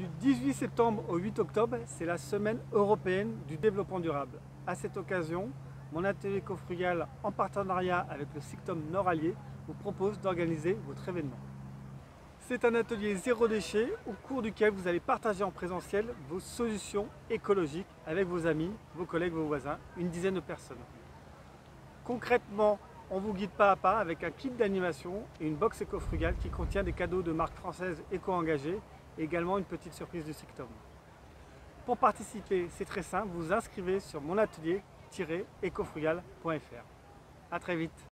Du 18 septembre au 8 octobre, c'est la semaine européenne du développement durable. À cette occasion, mon atelier éco-frugal, en partenariat avec le SICTOM Nord-Allier, vous propose d'organiser votre événement. C'est un atelier zéro déchet au cours duquel vous allez partager en présentiel vos solutions écologiques avec vos amis, vos collègues, vos voisins, une dizaine de personnes. Concrètement, on vous guide pas à pas avec un kit d'animation et une box éco-frugale qui contient des cadeaux de marques françaises éco-engagées et également une petite surprise du SICTOM. Pour participer, c'est très simple, vous vous inscrivez sur monatelier-ecofrugal.fr. A très vite.